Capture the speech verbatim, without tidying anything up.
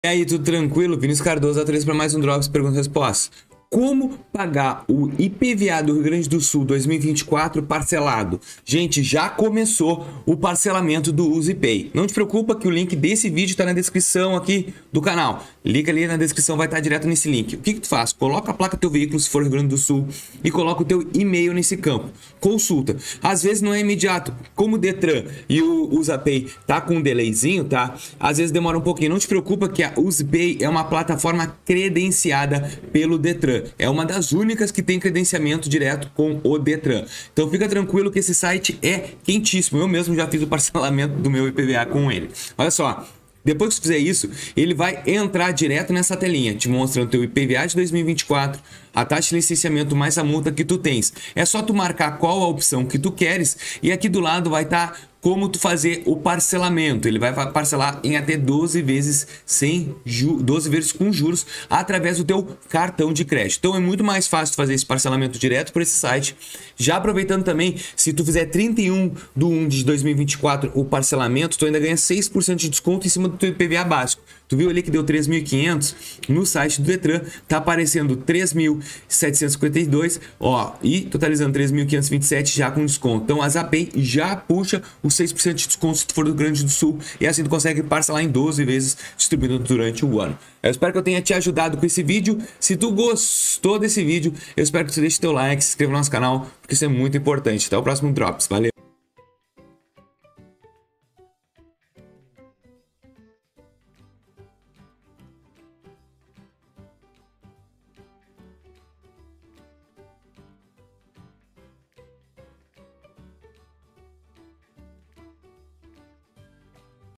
E aí, tudo tranquilo? Vinícius Cardoso, atriz para mais um Drops Perguntas e Respostas. Como pagar o I P V A do Rio Grande do Sul dois mil e vinte e quatro parcelado? Gente, já começou o parcelamento do UziPay. Não te preocupa que o link desse vídeo está na descrição aqui do canal. Liga ali na descrição, vai estar direto nesse link. O que que tu faz? Coloca a placa do teu veículo, se for Rio Grande do Sul, e coloca o teu e-mail nesse campo. Consulta. Às vezes não é imediato. Como o Detran e o UzaPay tá com um delayzinho, tá? Às vezes demora um pouquinho. Não te preocupa que a UziPay é uma plataforma credenciada pelo Detran. É uma das únicas que tem credenciamento direto com o Detran. Então fica tranquilo que esse site é quentíssimo. Eu mesmo já fiz o parcelamento do meu I P V A com ele. Olha só. Depois que você fizer isso, ele vai entrar direto nessa telinha, te mostrando o teu I P V A de dois mil e vinte e quatro, a taxa de licenciamento mais a multa que tu tens. É só tu marcar qual a opção que tu queres e aqui do lado vai estar como tu fazer o parcelamento. Ele vai parcelar em até doze vezes sem ju doze vezes com juros através do teu cartão de crédito. Então é muito mais fácil fazer esse parcelamento direto por esse site. Já aproveitando também, se tu fizer trinta e um de um de dois mil e vinte e quatro o parcelamento, tu ainda ganha seis por cento de desconto em cima do teu I P V A básico. Tu viu ali que deu três mil e quinhentos? No site do Detran tá aparecendo três mil setecentos e cinquenta e dois, ó, e totalizando três mil quinhentos e vinte e sete já com desconto. Então a Zapay já puxa os seis por cento de desconto se tu for do Rio Grande do Sul e assim tu consegue parcelar em doze vezes distribuindo durante o ano. Eu espero que eu tenha te ajudado com esse vídeo. Se tu gostou desse vídeo, eu espero que tu deixe teu like, se inscreva no nosso canal, porque isso é muito importante. Até o próximo Drops. Valeu!